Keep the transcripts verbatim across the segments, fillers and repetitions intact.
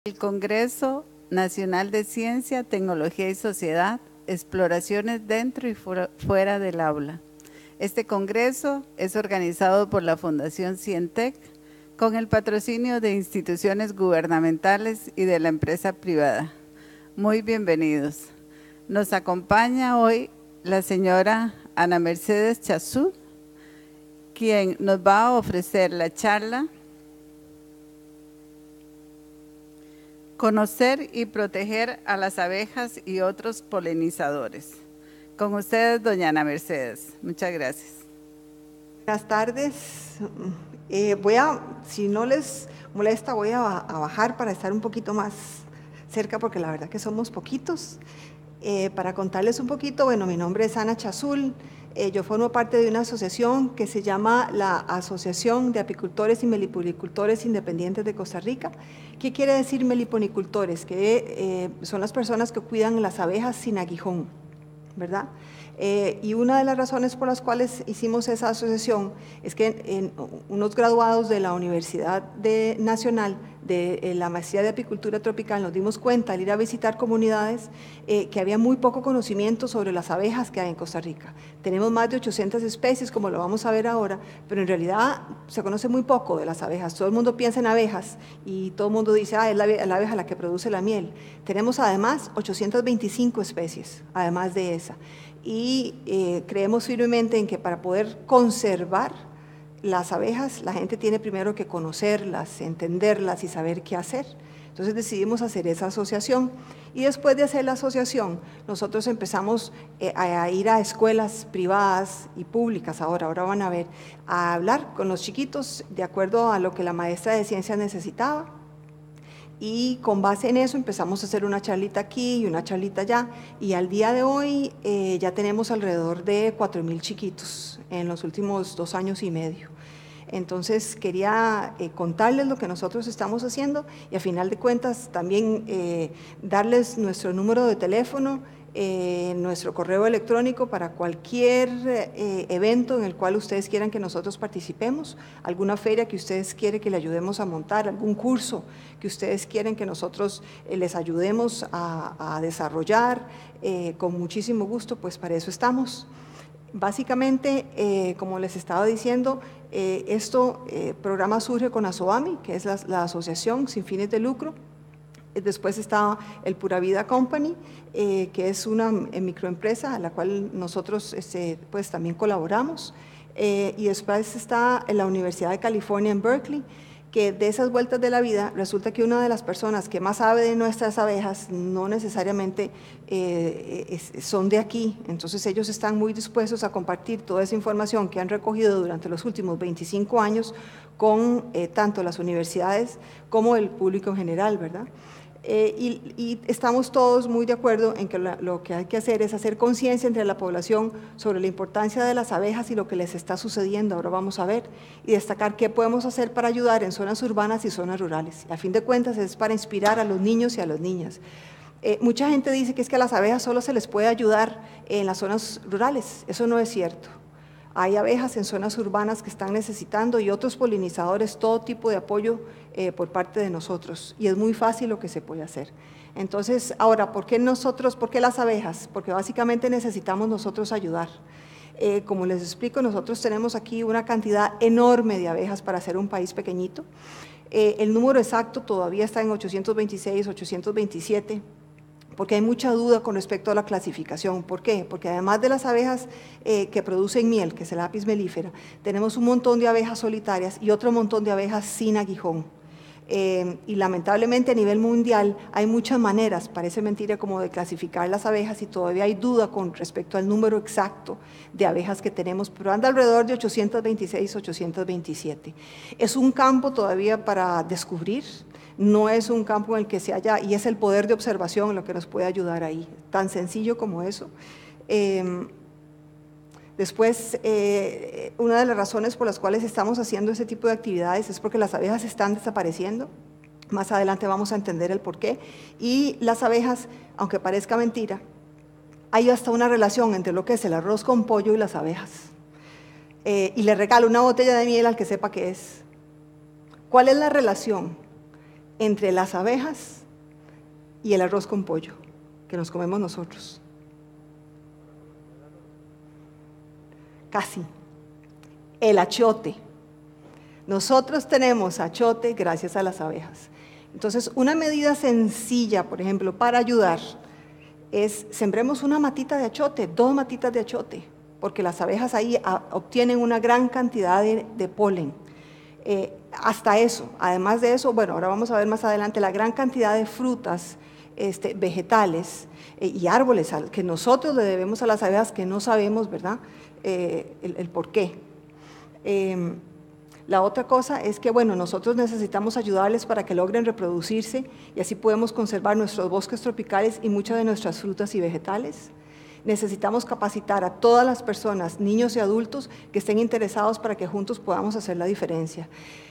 El Congreso Nacional de Ciencia, Tecnología y Sociedad, exploraciones dentro y fuera del aula. Este congreso es organizado por la Fundación Cientec con el patrocinio de instituciones gubernamentales y de la empresa privada. Muy bienvenidos. Nos acompaña hoy la señora Ana Mercedes Chazú, quien nos va a ofrecer la charla Conocer y proteger a las abejas y otros polinizadores. Con ustedes, doña Ana Mercedes. Muchas gracias. Buenas tardes. Eh, voy a, si no les molesta, voy a, a bajar para estar un poquito más cerca, porque la verdad que somos poquitos. Eh, para contarles un poquito, bueno, mi nombre es Ana Chazul. Eh, yo formo parte de una asociación que se llama la Asociación de Apicultores y Meliponicultores Independientes de Costa Rica. ¿Qué quiere decir meliponicultores? Que eh, son las personas que cuidan las abejas sin aguijón, ¿verdad? Eh, y una de las razones por las cuales hicimos esa asociación es que en, en unos graduados de la Universidad de, Nacional de eh, la Maestría de Apicultura Tropical nos dimos cuenta al ir a visitar comunidades eh, que había muy poco conocimiento sobre las abejas que hay en Costa Rica. Tenemos más de ochocientas especies, como lo vamos a ver ahora, pero en realidad se conoce muy poco de las abejas. Todo el mundo piensa en abejas y todo el mundo dice, ah, es la, la abeja la que produce la miel. Tenemos además ochocientas veinticinco especies, además de esa. Y eh, creemos firmemente en que para poder conservar las abejas, la gente tiene primero que conocerlas, entenderlas y saber qué hacer. Entonces decidimos hacer esa asociación y después de hacer la asociación, nosotros empezamos eh, a ir a escuelas privadas y públicas, ahora, ahora van a ver, a hablar con los chiquitos de acuerdo a lo que la maestra de ciencias necesitaba. Y con base en eso empezamos a hacer una charlita aquí y una charlita allá, y al día de hoy eh, ya tenemos alrededor de cuatro mil chiquitos en los últimos dos años y medio. Entonces quería eh, contarles lo que nosotros estamos haciendo y a final de cuentas también eh, darles nuestro número de teléfono, eh, nuestro correo electrónico para cualquier eh, evento en el cual ustedes quieran que nosotros participemos, alguna feria que ustedes quieren que le ayudemos a montar, algún curso que ustedes quieren que nosotros eh, les ayudemos a, a desarrollar, eh, con muchísimo gusto, pues para eso estamos. Básicamente, eh, como les estaba diciendo, eh, este eh, programa surge con ASOAMI, que es la, la Asociación Sin Fines de Lucro. Después está el Pura Vida Company, eh, que es una microempresa a la cual nosotros este, pues, también colaboramos. Eh, y después está en la Universidad de California en Berkeley, que de esas vueltas de la vida resulta que una de las personas que más sabe de nuestras abejas no necesariamente eh, es, son de aquí, entonces ellos están muy dispuestos a compartir toda esa información que han recogido durante los últimos veinticinco años con eh, tanto las universidades como el público en general, ¿verdad? Eh, y, y estamos todos muy de acuerdo en que la, lo que hay que hacer es hacer conciencia entre la población sobre la importancia de las abejas y lo que les está sucediendo, ahora vamos a ver, y destacar qué podemos hacer para ayudar en zonas urbanas y zonas rurales. A fin de cuentas es para inspirar a los niños y a las niñas. Eh, mucha gente dice que es que a las abejas solo se les puede ayudar en las zonas rurales, eso no es cierto. Hay abejas en zonas urbanas que están necesitando y otros polinizadores, todo tipo de apoyo eh, por parte de nosotros. Y es muy fácil lo que se puede hacer. Entonces, ahora, ¿por qué nosotros, por qué las abejas? Porque básicamente necesitamos nosotros ayudar. Eh, como les explico, nosotros tenemos aquí una cantidad enorme de abejas para ser un país pequeñito. Eh, el número exacto todavía está en ochocientos veintiséis, ochocientos veintisiete. Porque hay mucha duda con respecto a la clasificación. ¿Por qué? Porque además de las abejas eh, que producen miel, que es el Apis mellifera, tenemos un montón de abejas solitarias y otro montón de abejas sin aguijón. Eh, y lamentablemente a nivel mundial hay muchas maneras, parece mentira, como de clasificar las abejas y todavía hay duda con respecto al número exacto de abejas que tenemos, pero anda alrededor de ochocientos veintiséis, ochocientos veintisiete. Es un campo todavía para descubrir. No es un campo en el que se haya, y es el poder de observación lo que nos puede ayudar ahí, tan sencillo como eso. Eh, después, eh, una de las razones por las cuales estamos haciendo ese tipo de actividades es porque las abejas están desapareciendo. Más adelante vamos a entender el por qué. Y las abejas, aunque parezca mentira, hay hasta una relación entre lo que es el arroz con pollo y las abejas. Eh, y le regalo una botella de miel al que sepa qué es. ¿Cuál es la relación entre las abejas y el arroz con pollo que nos comemos nosotros. Casi. El achiote. Nosotros tenemos achiote gracias a las abejas. Entonces, una medida sencilla, por ejemplo, para ayudar, es sembremos una matita de achiote, dos matitas de achiote, porque las abejas ahí a, obtienen una gran cantidad de, de polen. Eh, hasta eso, además de eso, bueno, ahora vamos a ver más adelante la gran cantidad de frutas, este, vegetales eh, y árboles al, que nosotros le debemos a las abejas que no sabemos, ¿verdad?, eh, el, el por qué. Eh, La otra cosa es que, bueno, nosotros necesitamos ayudarles para que logren reproducirse y así podemos conservar nuestros bosques tropicales y muchas de nuestras frutas y vegetales. Necesitamos capacitar a todas las personas, niños y adultos, que estén interesados para que juntos podamos hacer la diferencia.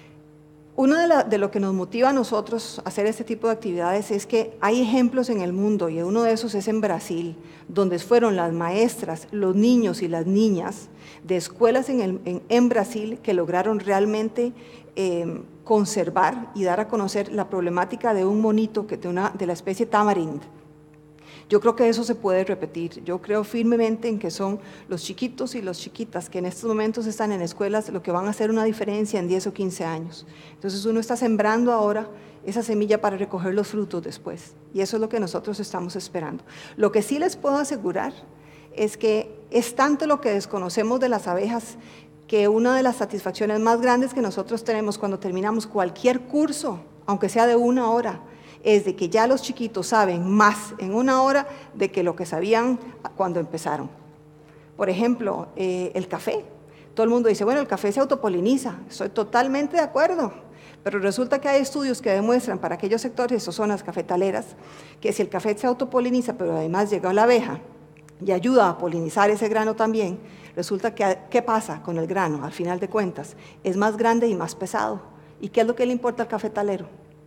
Uno de, la, de lo que nos motiva a nosotros a hacer este tipo de actividades es que hay ejemplos en el mundo, y uno de esos es en Brasil, donde fueron las maestras, los niños y las niñas de escuelas en, el, en, en Brasil que lograron realmente eh, conservar y dar a conocer la problemática de un monito que de, una, de la especie tamarind. Yo creo que eso se puede repetir. Yo creo firmemente en que son los chiquitos y las chiquitas que en estos momentos están en escuelas lo que van a hacer una diferencia en diez o quince años. Entonces uno está sembrando ahora esa semilla para recoger los frutos después. Y eso es lo que nosotros estamos esperando. Lo que sí les puedo asegurar es que es tanto lo que desconocemos de las abejas que una de las satisfacciones más grandes que nosotros tenemos cuando terminamos cualquier curso, aunque sea de una hora, es de que ya los chiquitos saben más en una hora de que lo que sabían cuando empezaron. Por ejemplo, eh, el café. Todo el mundo dice, bueno, el café se autopoliniza. Estoy totalmente de acuerdo, pero resulta que hay estudios que demuestran para aquellos sectores o zonas cafetaleras que si el café se autopoliniza, pero además llega la abeja y ayuda a polinizar ese grano también, resulta que, ¿qué pasa con el grano? Al final de cuentas, es más grande y más pesado. ¿Y qué es lo que le importa al cafetalero?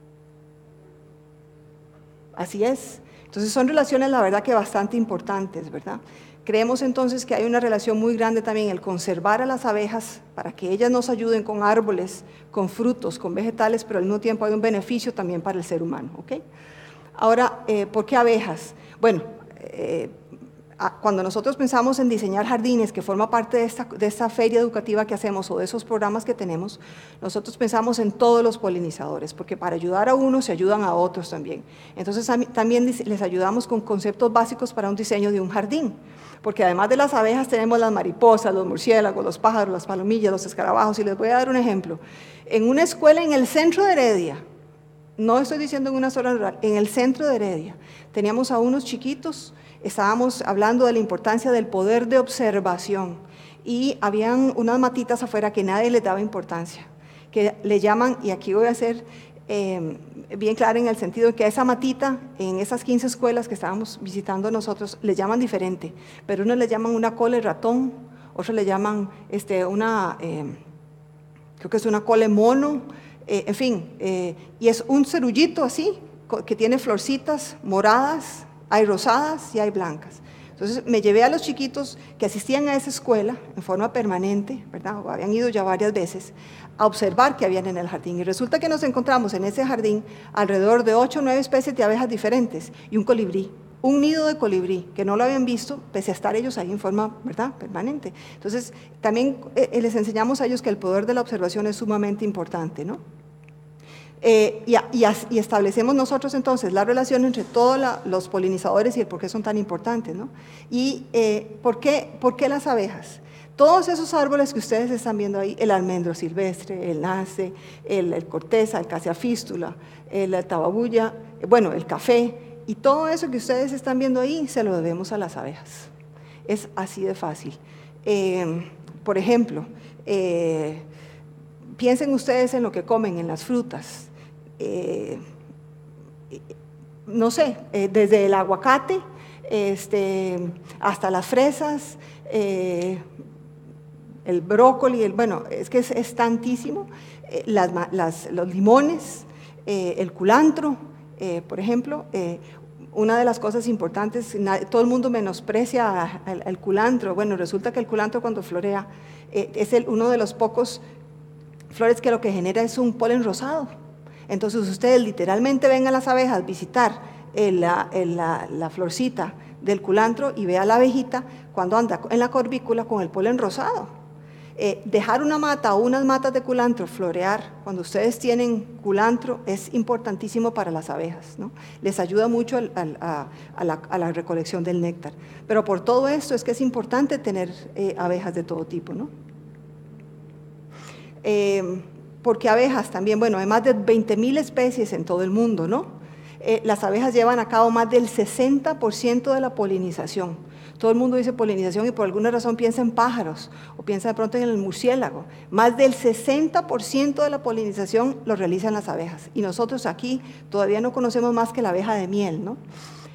Así es. Entonces son relaciones, la verdad, que bastante importantes, ¿verdad? Creemos entonces que hay una relación muy grande también el conservar a las abejas para que ellas nos ayuden con árboles, con frutos, con vegetales, pero al mismo tiempo hay un beneficio también para el ser humano, ¿ok? Ahora, eh, ¿por qué abejas? Bueno, eh, cuando nosotros pensamos en diseñar jardines, que forma parte de esta, de esta feria educativa que hacemos o de esos programas que tenemos, nosotros pensamos en todos los polinizadores, porque para ayudar a unos se ayudan a otros también. Entonces también les ayudamos con conceptos básicos para un diseño de un jardín, porque además de las abejas tenemos las mariposas, los murciélagos, los pájaros, las palomillas, los escarabajos, y les voy a dar un ejemplo. En una escuela en el centro de Heredia, no estoy diciendo en una zona rural, en el centro de Heredia, teníamos a unos chiquitos. Estábamos hablando de la importancia del poder de observación y habían unas matitas afuera que nadie les daba importancia, que le llaman, y aquí voy a ser eh, bien clara en el sentido de que a esa matita, en esas quince escuelas que estábamos visitando nosotros, le llaman diferente, pero unos le llaman una cole ratón, otros le llaman este, una, eh, creo que es una cole mono, eh, en fin, eh, y es un cerullito así, que tiene florcitas moradas, hay rosadas y hay blancas. Entonces me llevé a los chiquitos que asistían a esa escuela en forma permanente, ¿verdad? O habían ido ya varias veces, a observar qué habían en el jardín. Y resulta que nos encontramos en ese jardín alrededor de ocho o nueve especies de abejas diferentes y un colibrí, un nido de colibrí, que no lo habían visto, pese a estar ellos ahí en forma, ¿verdad?, permanente. Entonces también eh, les enseñamos a ellos que el poder de la observación es sumamente importante, ¿no? Eh, y, y, y establecemos nosotros entonces la relación entre todos la, los polinizadores y el por qué son tan importantes, ¿no? Y eh, ¿por qué, ¿por qué las abejas? Todos esos árboles que ustedes están viendo ahí, el almendro silvestre, el nace, el, el corteza, el cassia fístula, el tababuya, bueno, el café, y todo eso que ustedes están viendo ahí se lo debemos a las abejas. Es así de fácil. Eh, por ejemplo, eh, piensen ustedes en lo que comen, en las frutas. Eh, no sé, eh, desde el aguacate este, hasta las fresas, eh, el brócoli, el, bueno, es que es, es tantísimo, eh, las, las, los limones, eh, el culantro, eh, por ejemplo, eh, una de las cosas importantes, todo el mundo menosprecia el culantro. Bueno, resulta que el culantro cuando florea eh, es el, uno de los pocos flores que lo que genera es un polen rosado. Entonces ustedes literalmente ven a las abejas visitar el, la, el, la, la florcita del culantro y ve a la abejita cuando anda en la corbícula con el polen rosado. Eh, dejar una mata o unas matas de culantro florear cuando ustedes tienen culantro es importantísimo para las abejas, ¿no? Les ayuda mucho al, al, a, a, la, a la recolección del néctar. Pero por todo esto es que es importante tener eh, abejas de todo tipo, ¿no? Eh, porque abejas también, bueno, hay más de veinte mil especies en todo el mundo, ¿no? Eh, las abejas llevan a cabo más del sesenta por ciento de la polinización. Todo el mundo dice polinización y por alguna razón piensa en pájaros o piensa de pronto en el murciélago. Más del sesenta por ciento de la polinización lo realizan las abejas y nosotros aquí todavía no conocemos más que la abeja de miel, ¿no?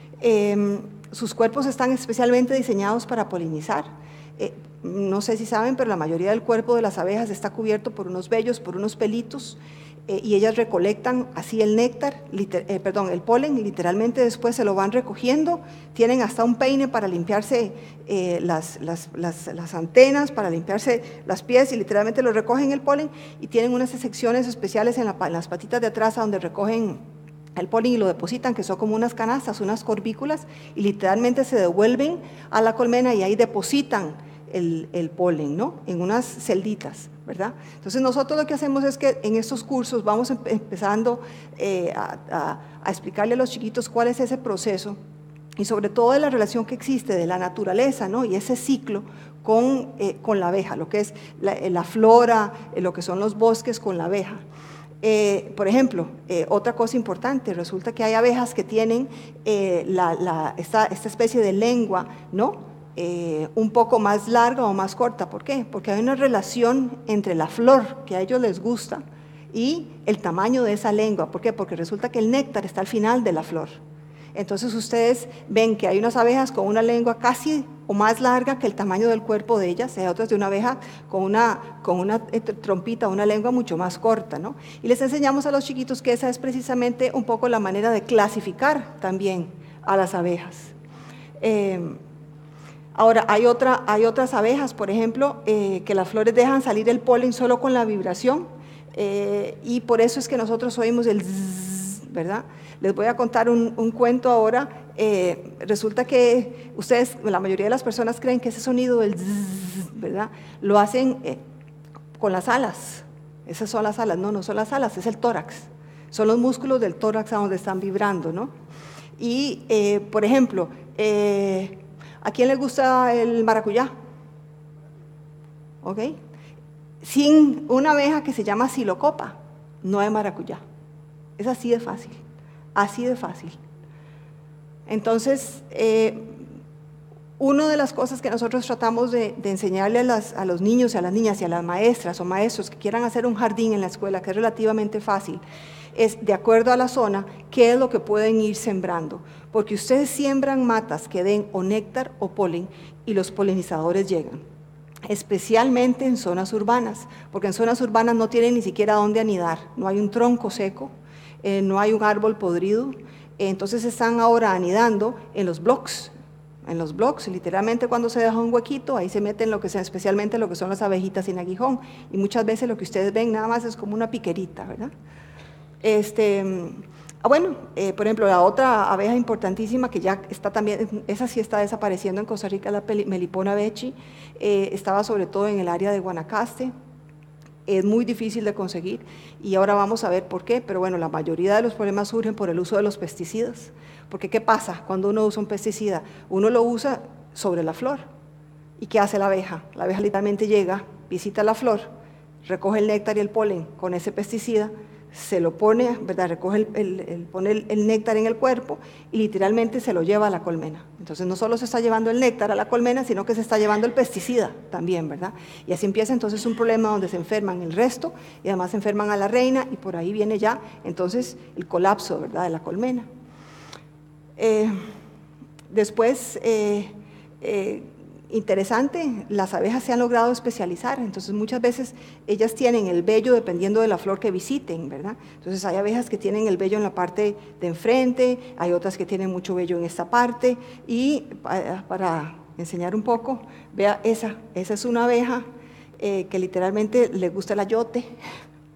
Eh, sus cuerpos están especialmente diseñados para polinizar. Eh, no sé si saben, pero la mayoría del cuerpo de las abejas está cubierto por unos vellos, por unos pelitos, eh, y ellas recolectan así el néctar, liter, eh, perdón, el polen, literalmente después se lo van recogiendo, tienen hasta un peine para limpiarse eh, las, las, las, las antenas, para limpiarse las pies y literalmente lo recogen el polen y tienen unas secciones especiales en, la, en las patitas de atrás donde recogen el polen y lo depositan, que son como unas canastas, unas corbículas, y literalmente se devuelven a la colmena y ahí depositan el, el polen, ¿no? En unas celditas, ¿verdad? Entonces nosotros lo que hacemos es que en estos cursos vamos empezando eh, a, a, a explicarle a los chiquitos cuál es ese proceso y sobre todo de la relación que existe de la naturaleza, ¿no? Y ese ciclo con, eh, con la abeja, lo que es la, la flora, eh, lo que son los bosques con la abeja. Eh, por ejemplo, eh, otra cosa importante, resulta que hay abejas que tienen eh, la, la, esta, esta especie de lengua, ¿no? Eh, un poco más larga o más corta. ¿Por qué? Porque hay una relación entre la flor que a ellos les gusta y el tamaño de esa lengua. ¿Por qué? Porque resulta que el néctar está al final de la flor. Entonces ustedes ven que hay unas abejas con una lengua casi o más larga que el tamaño del cuerpo de ellas, hay otras de una abeja con una, con una trompita, una lengua mucho más corta, ¿no? Y les enseñamos a los chiquitos que esa es precisamente un poco la manera de clasificar también a las abejas. Eh, ahora, hay, otra, hay otras abejas, por ejemplo, eh, que las flores dejan salir el polen solo con la vibración, eh, y por eso es que nosotros oímos el zzz, ¿verdad? Les voy a contar un, un cuento ahora. Eh, resulta que ustedes, la mayoría de las personas creen que ese sonido del zzz, ¿verdad? Lo hacen eh, con las alas. Esas son las alas. No, no son las alas, es el tórax. Son los músculos del tórax a donde están vibrando, ¿no? Y, eh, por ejemplo, eh, ¿a quién les gusta el maracuyá? ¿Ok? Sin una abeja que se llama silocopa, no hay maracuyá. Es así de fácil. Así de fácil. Entonces, eh, una de las cosas que nosotros tratamos de, de enseñarle a, las, a los niños y a las niñas y a las maestras o maestros que quieran hacer un jardín en la escuela, que es relativamente fácil, es de acuerdo a la zona, qué es lo que pueden ir sembrando. Porque ustedes siembran matas que den o néctar o polen y los polinizadores llegan. Especialmente en zonas urbanas, porque en zonas urbanas no tienen ni siquiera dónde anidar, no hay un tronco seco, Eh, no hay un árbol podrido, eh, entonces están ahora anidando en los blocks, en los blocks, literalmente cuando se deja un huequito, ahí se meten lo que sea, especialmente lo que son las abejitas sin aguijón, y muchas veces lo que ustedes ven nada más es como una piquerita, ¿verdad? Este, ah, bueno, eh, por ejemplo, la otra abeja importantísima que ya está también, esa sí está desapareciendo en Costa Rica, la Melipona vechi, eh, estaba sobre todo en el área de Guanacaste. Es muy difícil de conseguir y ahora vamos a ver por qué, pero bueno, la mayoría de los problemas surgen por el uso de los pesticidas. Porque ¿qué pasa cuando uno usa un pesticida? Uno lo usa sobre la flor. ¿Y qué hace la abeja? La abeja literalmente llega, visita la flor, recoge el néctar y el polen con ese pesticida, se lo pone, ¿verdad? Recoge el, el, el, pone el, el néctar en el cuerpo y literalmente se lo lleva a la colmena. Entonces no solo se está llevando el néctar a la colmena, sino que se está llevando el pesticida también, ¿verdad? Y así empieza entonces un problema donde se enferman el resto y además se enferman a la reina y por ahí viene ya entonces el colapso, ¿verdad? De la colmena. Eh, después, eh, eh, interesante, las abejas se han logrado especializar, entonces muchas veces ellas tienen el vello dependiendo de la flor que visiten, ¿verdad? Entonces hay abejas que tienen el vello en la parte de enfrente, hay otras que tienen mucho vello en esta parte, y para, para enseñar un poco, vea esa, esa es una abeja eh, que literalmente le gusta el ayote,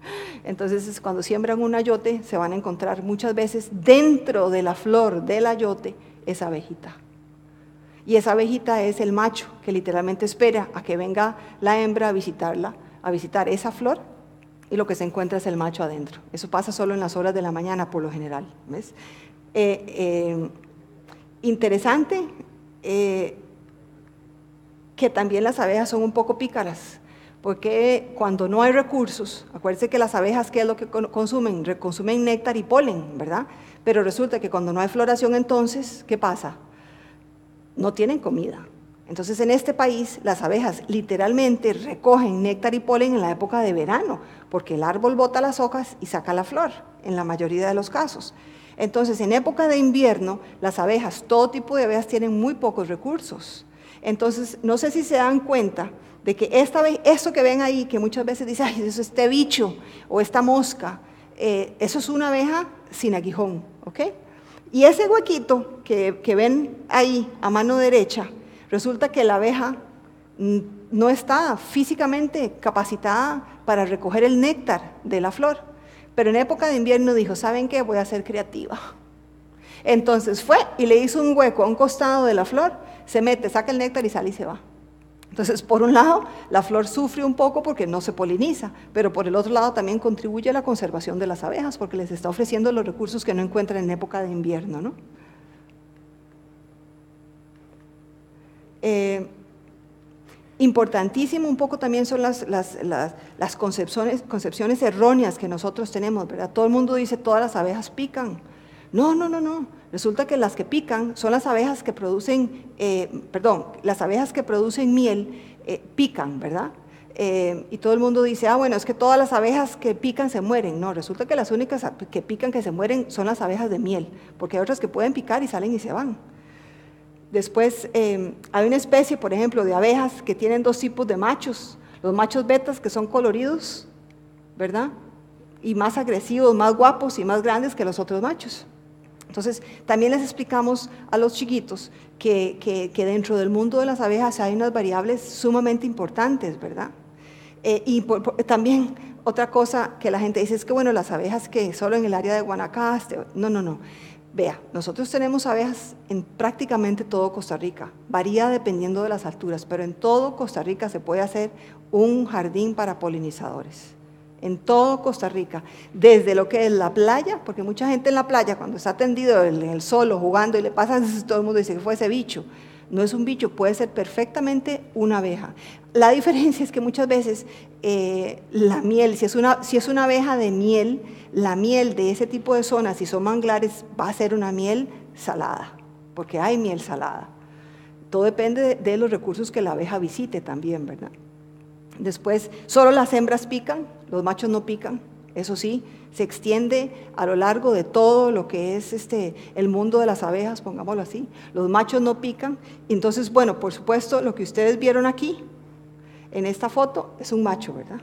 Entonces, cuando siembran un ayote, se van a encontrar muchas veces dentro de la flor del ayote esa abejita. Y esa abejita es el macho, que literalmente espera a que venga la hembra a visitarla, a visitar esa flor, y lo que se encuentra es el macho adentro. Eso pasa solo en las horas de la mañana, por lo general. ¿Ves? Eh, eh, interesante eh, que también las abejas son un poco pícaras, porque cuando no hay recursos, acuérdense que las abejas, ¿qué es lo que consumen? Consumen néctar y polen, ¿verdad? Pero resulta que cuando no hay floración, entonces, ¿qué pasa? No tienen comida. Entonces, en este país, las abejas literalmente recogen néctar y polen en la época de verano, porque el árbol bota las hojas y saca la flor, en la mayoría de los casos. Entonces, en época de invierno, las abejas, todo tipo de abejas, tienen muy pocos recursos. Entonces, no sé si se dan cuenta de que esta, esto que ven ahí, que muchas veces dicen, ay, eso es este bicho o esta mosca, eh, eso es una abeja sin aguijón, ¿ok? Y ese huequito que, que ven ahí a mano derecha, resulta que la abeja no está físicamente capacitada para recoger el néctar de la flor, pero en época de invierno dijo, ¿saben qué? Voy a ser creativa. Entonces fue y le hizo un hueco a un costado de la flor, se mete, saca el néctar y sale y se va. Entonces, por un lado, la flor sufre un poco porque no se poliniza, pero por el otro lado también contribuye a la conservación de las abejas porque les está ofreciendo los recursos que no encuentran en época de invierno, ¿no? Eh, importantísimo un poco también son las, las, las, las concepciones, concepciones erróneas que nosotros tenemos, ¿verdad? Todo el mundo dice, todas las abejas pican. No, no, no, no. Resulta que las que pican son las abejas que producen, eh, perdón, las abejas que producen miel eh, pican, ¿verdad? Eh, y todo el mundo dice, ah, bueno, es que todas las abejas que pican se mueren. No, resulta que las únicas que pican que se mueren son las abejas de miel, porque hay otras que pueden picar y salen y se van. Después, eh, hay una especie, por ejemplo, de abejas que tienen dos tipos de machos. Los machos betas, que son coloridos, ¿verdad? Y más agresivos, más guapos y más grandes que los otros machos. Entonces, también les explicamos a los chiquitos que, que, que dentro del mundo de las abejas hay unas variables sumamente importantes, ¿verdad? Eh, y por, por, también otra cosa que la gente dice es que, bueno, las abejas que solo en el área de Guanacaste, no, no, no. Vea, nosotros tenemos abejas en prácticamente todo Costa Rica, varía dependiendo de las alturas, pero en todo Costa Rica se puede hacer un jardín para polinizadores. En todo Costa Rica, desde lo que es la playa, porque mucha gente en la playa cuando está tendido en el sol o jugando y le pasa, todo el mundo dice que fue ese bicho. No es un bicho, puede ser perfectamente una abeja. La diferencia es que muchas veces eh, la miel, si es, una, si es una abeja de miel, la miel de ese tipo de zonas, si son manglares, va a ser una miel salada, porque hay miel salada. Todo depende de, de los recursos que la abeja visite también, ¿verdad? Después, solo las hembras pican, los machos no pican, eso sí, se extiende a lo largo de todo lo que es este, el mundo de las abejas, pongámoslo así. Los machos no pican, entonces, bueno, por supuesto, lo que ustedes vieron aquí, en esta foto, es un macho, ¿verdad?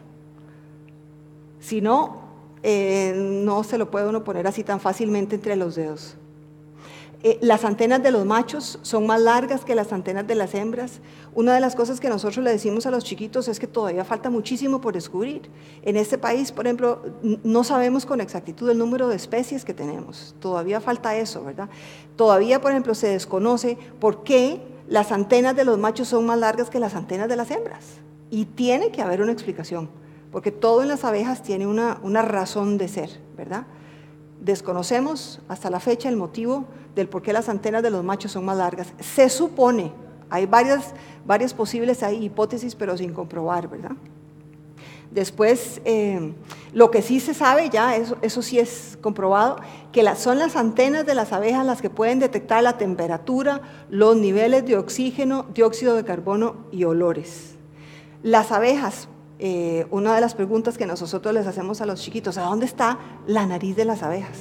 Si no, eh, no se lo puede uno poner así tan fácilmente entre los dedos. Eh, las antenas de los machos son más largas que las antenas de las hembras. Una de las cosas que nosotros le decimos a los chiquitos es que todavía falta muchísimo por descubrir. En este país, por ejemplo, no sabemos con exactitud el número de especies que tenemos. Todavía falta eso, ¿verdad? Todavía, por ejemplo, se desconoce por qué las antenas de los machos son más largas que las antenas de las hembras. Y tiene que haber una explicación, porque todo en las abejas tiene una, una razón de ser, ¿verdad? Desconocemos hasta la fecha el motivo del por qué las antenas de los machos son más largas. Se supone, hay varias, varias posibles hay hipótesis, pero sin comprobar, ¿verdad? Después, eh, lo que sí se sabe ya, eso, eso sí es comprobado, que las, son las antenas de las abejas las que pueden detectar la temperatura, los niveles de oxígeno, dióxido de carbono y olores. Las abejas, Eh, una de las preguntas que nosotros les hacemos a los chiquitos, ¿a dónde está la nariz de las abejas?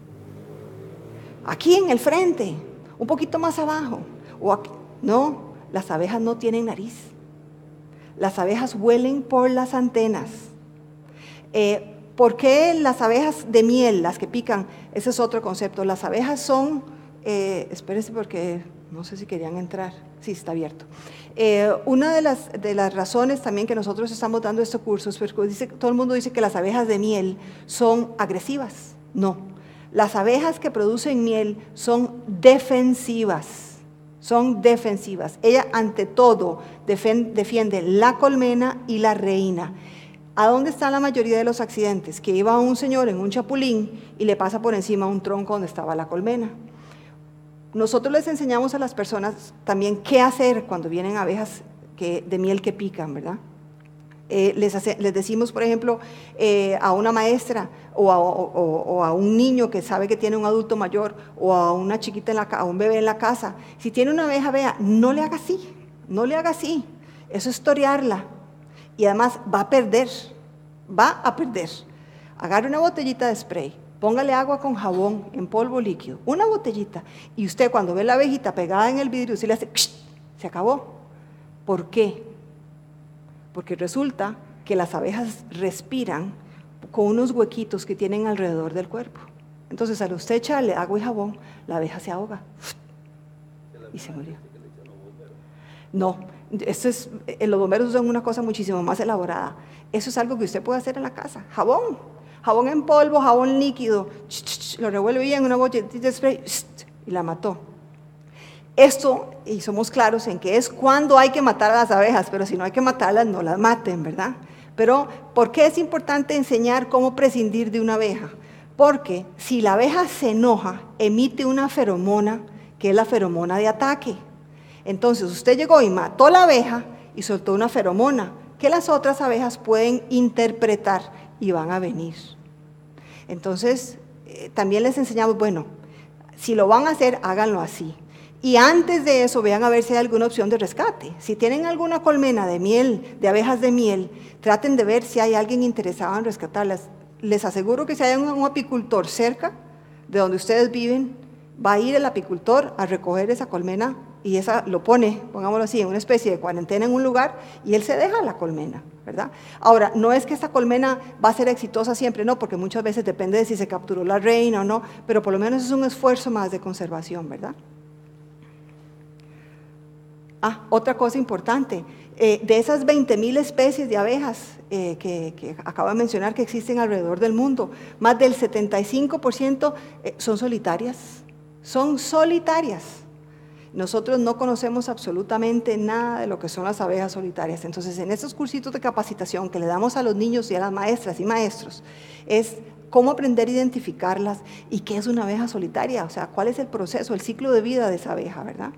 Aquí en el frente, un poquito más abajo, o aquí. No, las abejas no tienen nariz. Las abejas huelen por las antenas. Eh, ¿Por qué las abejas de miel, las que pican? Ese es otro concepto. Las abejas son, eh, espérense porque No sé si querían entrar. Sí, está abierto. Eh, una de las, de las razones también que nosotros estamos dando este curso es porque dice, todo el mundo dice que las abejas de miel son agresivas. No. Las abejas que producen miel son defensivas. Son defensivas. Ella, ante todo, defiende la colmena y la reina. ¿A dónde está la mayoría de los accidentes? Que iba un señor en un chapulín y le pasa por encima un tronco donde estaba la colmena. Nosotros les enseñamos a las personas también qué hacer cuando vienen abejas que, de miel que pican, ¿verdad? Eh, les, hace, les decimos, por ejemplo, eh, a una maestra o a, o, o a un niño que sabe que tiene un adulto mayor o a una chiquita, en la, a un bebé en la casa, si tiene una abeja, vea, no le haga así, no le haga así, eso es torearla y además va a perder, va a perder. Agarre una botellita de spray, póngale agua con jabón en polvo líquido, una botellita, y usted cuando ve la abejita pegada en el vidrio, usted le hace, se acabó. ¿Por qué? Porque resulta que las abejas respiran con unos huequitos que tienen alrededor del cuerpo. Entonces, al usted echarle agua y jabón, la abeja se ahoga y se murió. No, esto es, los bomberos usan una cosa muchísimo más elaborada. Eso es algo que usted puede hacer en la casa. Jabón, jabón en polvo, jabón líquido, lo revuelve bien en una botellita de spray y la mató. Esto, y somos claros en que es cuando hay que matar a las abejas, pero si no hay que matarlas, no las maten, ¿verdad? Pero, ¿por qué es importante enseñar cómo prescindir de una abeja? Porque si la abeja se enoja, emite una feromona, que es la feromona de ataque. Entonces, usted llegó y mató a la abeja y soltó una feromona, que las otras abejas pueden interpretar y van a venir. Entonces, eh, también les enseñamos, bueno, si lo van a hacer, háganlo así. Y antes de eso, vean a ver si hay alguna opción de rescate. Si tienen alguna colmena de miel, de abejas de miel, traten de ver si hay alguien interesado en rescatarlas. Les aseguro que si hay un, un apicultor cerca de donde ustedes viven, va a ir el apicultor a recoger esa colmena y esa lo pone, pongámoslo así, en una especie de cuarentena en un lugar y él se deja la colmena, ¿verdad? Ahora, no es que esta colmena va a ser exitosa siempre, no, porque muchas veces depende de si se capturó la reina o no, pero por lo menos es un esfuerzo más de conservación, ¿verdad? Ah, otra cosa importante, eh, de esas veinte mil especies de abejas eh, que, que acabo de mencionar que existen alrededor del mundo, más del setenta y cinco por ciento eh, son solitarias, son solitarias. Nosotros no conocemos absolutamente nada de lo que son las abejas solitarias. Entonces, en estos cursitos de capacitación que le damos a los niños y a las maestras y maestros, es cómo aprender a identificarlas y qué es una abeja solitaria, o sea, cuál es el proceso, el ciclo de vida de esa abeja, ¿verdad?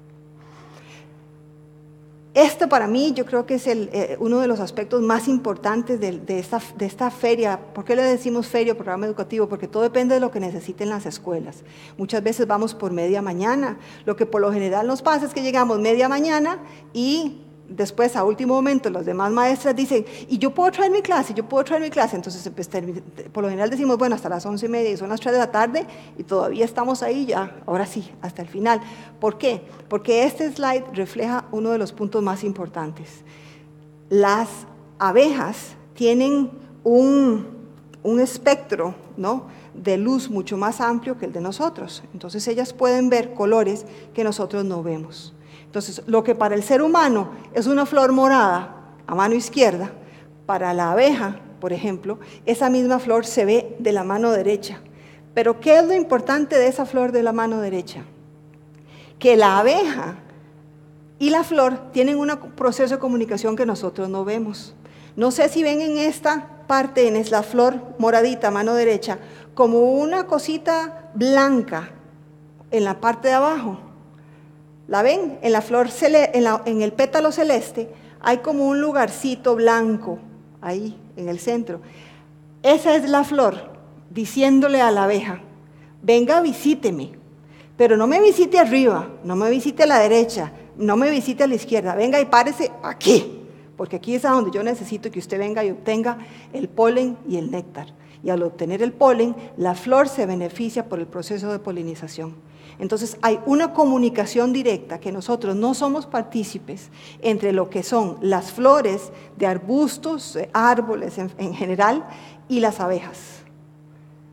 Este para mí yo creo que es el, eh, uno de los aspectos más importantes de, de, esta, de esta feria. ¿Por qué le decimos feria o programa educativo? Porque todo depende de lo que necesiten las escuelas. Muchas veces vamos por media mañana. Lo que por lo general nos pasa es que llegamos media mañana y después a último momento las demás maestras dicen, y yo puedo traer mi clase, yo puedo traer mi clase. Entonces pues, por lo general decimos, bueno, hasta las once y media y son las tres de la tarde y todavía estamos ahí ya, ahora sí, hasta el final. ¿Por qué? Porque este slide refleja uno de los puntos más importantes. Las abejas tienen un, un espectro, ¿no?, de luz mucho más amplio que el de nosotros. Entonces ellas pueden ver colores que nosotros no vemos. Entonces, lo que para el ser humano es una flor morada a mano izquierda, para la abeja, por ejemplo, esa misma flor se ve de la mano derecha. Pero, ¿qué es lo importante de esa flor de la mano derecha? Que la abeja y la flor tienen un proceso de comunicación que nosotros no vemos. No sé si ven en esta parte, en la flor moradita a mano derecha, como una cosita blanca en la parte de abajo. ¿La ven? En la flor, en, la, en el pétalo celeste hay como un lugarcito blanco, ahí en el centro. Esa es la flor, diciéndole a la abeja, venga, visíteme, pero no me visite arriba, no me visite a la derecha, no me visite a la izquierda, venga y párese aquí, porque aquí es a donde yo necesito que usted venga y obtenga el polen y el néctar. Y al obtener el polen, la flor se beneficia por el proceso de polinización. Entonces hay una comunicación directa que nosotros no somos partícipes entre lo que son las flores de arbustos, árboles en, en general, y las abejas.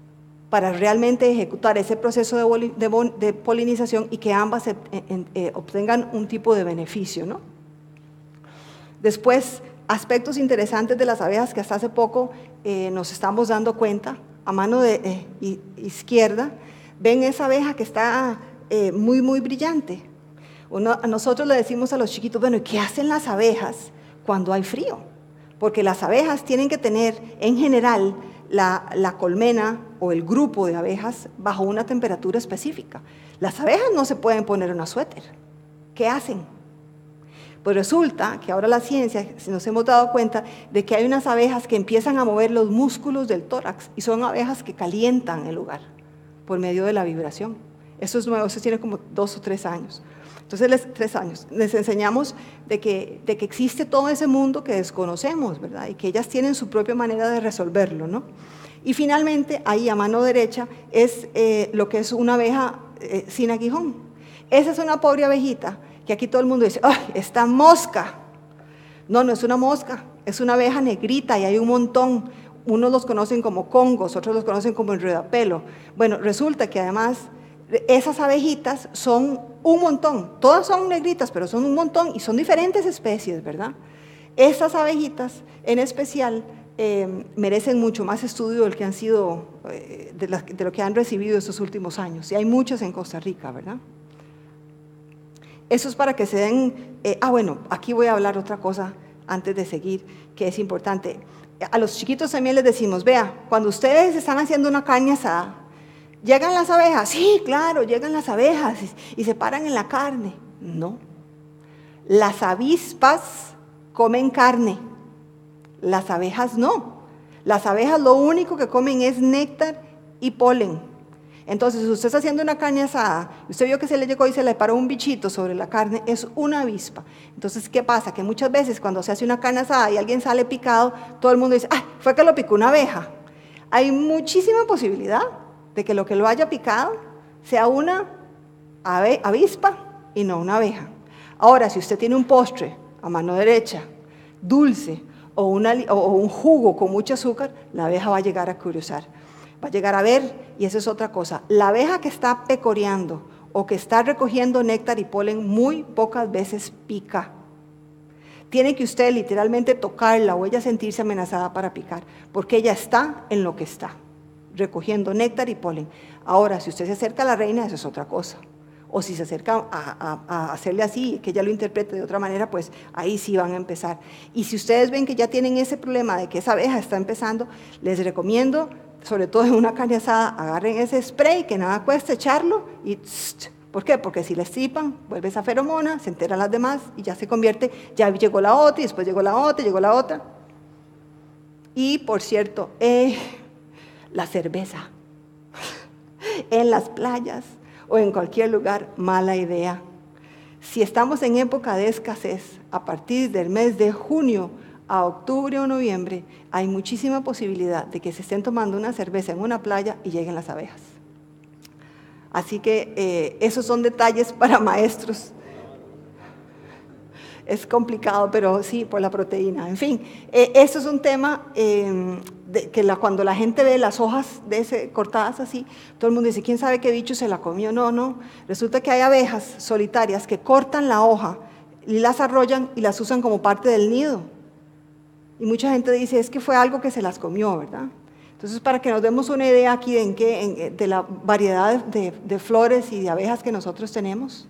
para realmente ejecutar ese proceso de, de, de polinización y que ambas eh, eh, obtengan un tipo de beneficio, ¿no? Después, aspectos interesantes de las abejas que hasta hace poco eh, nos estamos dando cuenta. A mano de, eh, izquierda, ven esa abeja que está eh, muy, muy brillante. Uno, nosotros le decimos a los chiquitos, bueno, ¿qué hacen las abejas cuando hay frío? Porque las abejas tienen que tener, en general, la, la colmena o el grupo de abejas bajo una temperatura específica. Las abejas no se pueden poner una suéter. ¿Qué hacen? Pues resulta que ahora la ciencia nos hemos dado cuenta de que hay unas abejas que empiezan a mover los músculos del tórax y son abejas que calientan el lugar por medio de la vibración. Eso es nuevo, eso tiene como dos o tres años. Entonces, les, tres años, les enseñamos de que, de que existe todo ese mundo que desconocemos, ¿verdad? Y que ellas tienen su propia manera de resolverlo, ¿no? Y finalmente, ahí a mano derecha, es eh, lo que es una abeja eh, sin aguijón. Esa es una pobre abejita que aquí todo el mundo dice, ¡ay, esta mosca! No, no es una mosca, es una abeja negrita y hay un montón. Unos los conocen como congos, otros los conocen como enredapelo. Bueno, resulta que además esas abejitas son un montón, todas son negritas, pero son un montón y son diferentes especies, ¿verdad? Estas abejitas en especial eh, merecen mucho más estudio del que han sido, eh, de, la, de lo que han recibido estos últimos años, y hay muchas en Costa Rica, ¿verdad? Eso es para que se den, eh, ah bueno, aquí voy a hablar otra cosa antes de seguir, que es importante. A los chiquitos también les decimos, vea, cuando ustedes están haciendo una carne asada, ¿llegan las abejas? Sí, claro, llegan las abejas y, y se paran en la carne. No, las avispas comen carne, las abejas no. Las abejas lo único que comen es néctar y polen. Entonces, si usted está haciendo una carne asada, usted vio que se le llegó y se le paró un bichito sobre la carne, es una avispa. Entonces, ¿qué pasa? Que muchas veces cuando se hace una carne asada y alguien sale picado, todo el mundo dice, ¡ay, fue que lo picó una abeja! Hay muchísima posibilidad de que lo que lo haya picado sea una avispa y no una abeja. Ahora, si usted tiene un postre a mano derecha, dulce, o, una, o un jugo con mucho azúcar, la abeja va a llegar a curiosar. Va a llegar a ver, y eso es otra cosa. La abeja que está pecoreando o que está recogiendo néctar y polen muy pocas veces pica. Tiene que usted literalmente tocarla o ella sentirse amenazada para picar, porque ella está en lo que está, recogiendo néctar y polen. Ahora, si usted se acerca a la reina, eso es otra cosa. O si se acerca a, a, a hacerle así, que ella lo interprete de otra manera, pues ahí sí van a empezar. Y si ustedes ven que ya tienen ese problema de que esa abeja está empezando, les recomiendo, sobre todo en una carne asada, agarren ese spray que nada cuesta echarlo y tss, ¿por qué? Porque si la estripan, vuelve esa feromona, se enteran las demás y ya se convierte, ya llegó la otra y después llegó la otra, llegó la otra. Y por cierto, eh, la cerveza en las playas o en cualquier lugar, mala idea. Si estamos en época de escasez, a partir del mes de junio a octubre o noviembre, hay muchísima posibilidad de que se estén tomando una cerveza en una playa y lleguen las abejas. Así que eh, esos son detalles para maestros. Es complicado, pero sí, por la proteína. En fin, eh, eso es un tema eh, de, que la, cuando la gente ve las hojas de ese, cortadas así, todo el mundo dice, ¿quién sabe qué bicho se la comió? No, no. Resulta que hay abejas solitarias que cortan la hoja y las arrollan y las usan como parte del nido. Y mucha gente dice, es que fue algo que se las comió, ¿verdad? Entonces, para que nos demos una idea aquí de, en qué, en, de la variedad de, de flores y de abejas que nosotros tenemos.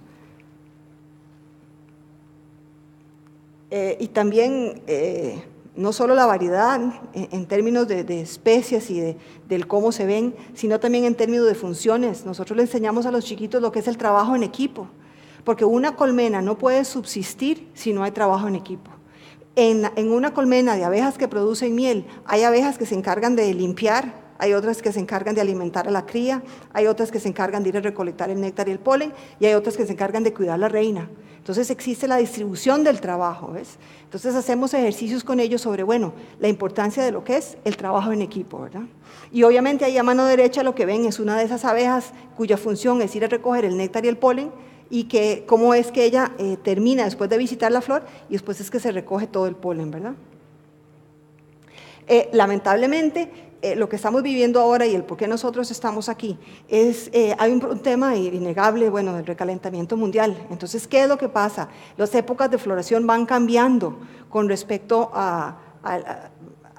Eh, y también, eh, no solo la variedad en, en términos de, de especies y de, del cómo se ven, sino también en términos de funciones. Nosotros le enseñamos a los chiquitos lo que es el trabajo en equipo, porque una colmena no puede subsistir si no hay trabajo en equipo. En, en una colmena de abejas que producen miel, hay abejas que se encargan de limpiar, hay otras que se encargan de alimentar a la cría, hay otras que se encargan de ir a recolectar el néctar y el polen, y hay otras que se encargan de cuidar a la reina. Entonces existe la distribución del trabajo, ¿ves? Entonces hacemos ejercicios con ellos sobre, bueno, la importancia de lo que es el trabajo en equipo, ¿verdad? Y obviamente ahí a mano derecha lo que ven es una de esas abejas cuya función es ir a recoger el néctar y el polen, y que cómo es que ella eh, termina después de visitar la flor y después es que se recoge todo el polen, ¿verdad? Eh, lamentablemente, eh, lo que estamos viviendo ahora y el por qué nosotros estamos aquí, es, eh, hay un, un tema innegable, bueno, del recalentamiento mundial. Entonces, ¿qué es lo que pasa? Las épocas de floración van cambiando con respecto a, a, a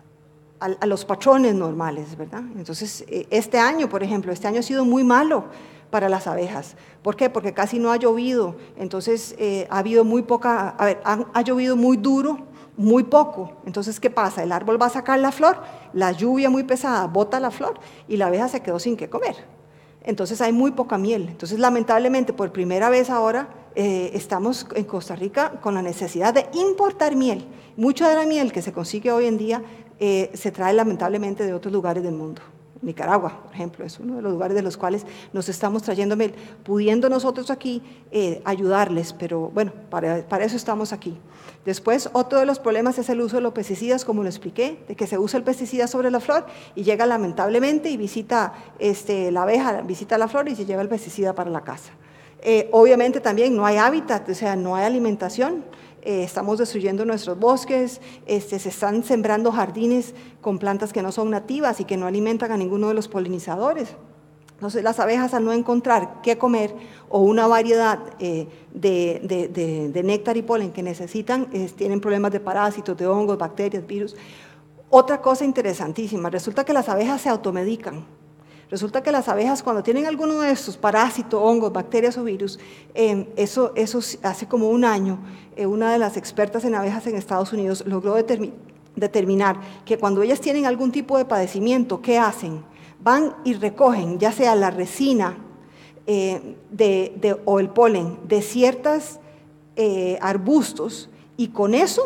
A, a los patrones normales, ¿verdad? Entonces, este año, por ejemplo, este año ha sido muy malo para las abejas. ¿Por qué? Porque casi no ha llovido, entonces eh, ha habido muy poca, a ver, ha, ha llovido muy duro, muy poco. Entonces, ¿qué pasa? El árbol va a sacar la flor, la lluvia muy pesada bota la flor y la abeja se quedó sin qué comer. Entonces hay muy poca miel. Entonces, lamentablemente, por primera vez ahora eh, estamos en Costa Rica con la necesidad de importar miel. Mucha de la miel que se consigue hoy en día eh, se trae lamentablemente de otros lugares del mundo. Nicaragua, por ejemplo, es uno de los lugares de los cuales nos estamos trayendo miel, pudiendo nosotros aquí eh, ayudarles, pero bueno, para, para eso estamos aquí. Después, otro de los problemas es el uso de los pesticidas, como lo expliqué, de que se usa el pesticida sobre la flor y llega lamentablemente y visita este, la abeja, visita la flor y se lleva el pesticida para la casa. Eh, obviamente también no hay hábitat, o sea, no hay alimentación. Eh, estamos destruyendo nuestros bosques, este, se están sembrando jardines con plantas que no son nativas y que no alimentan a ninguno de los polinizadores. Entonces las abejas, al no encontrar qué comer o una variedad eh, de, de, de, de néctar y polen que necesitan, eh, tienen problemas de parásitos, de hongos, bacterias, virus. Otra cosa interesantísima, resulta que las abejas se automedican. Resulta que las abejas, cuando tienen alguno de estos parásitos, hongos, bacterias o virus, eh, eso, eso hace como un año, eh, una de las expertas en abejas en Estados Unidos logró determi determinar que cuando ellas tienen algún tipo de padecimiento, ¿qué hacen? Van y recogen, ya sea la resina eh, de, de, o el polen de ciertos eh, arbustos y con eso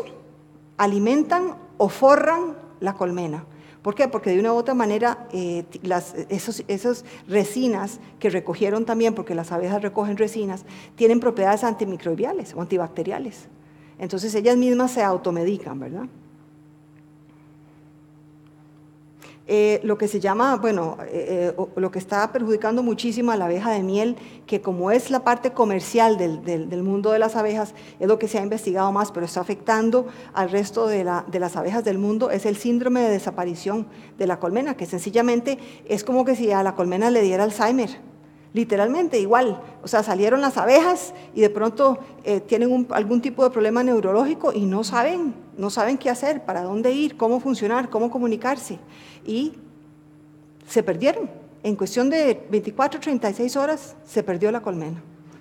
alimentan o forran la colmena. ¿Por qué? Porque de una u otra manera eh, las, esos, esas resinas que recogieron también, porque las abejas recogen resinas, tienen propiedades antimicrobiales o antibacteriales. Entonces ellas mismas se automedican, ¿verdad? Eh, lo que se llama, bueno, eh, eh, lo que está perjudicando muchísimo a la abeja de miel, que como es la parte comercial del, del, del mundo de las abejas, es lo que se ha investigado más, pero está afectando al resto de, la, de las abejas del mundo, es el síndrome de desaparición de la colmena, que sencillamente es como que si a la colmena le diera Alzheimer. Literalmente igual, o sea, salieron las abejas y de pronto eh, tienen un, algún tipo de problema neurológico y no saben, no saben qué hacer, para dónde ir, cómo funcionar, cómo comunicarse. Y se perdieron. En cuestión de veinticuatro, treinta y seis horas se perdió la colmena.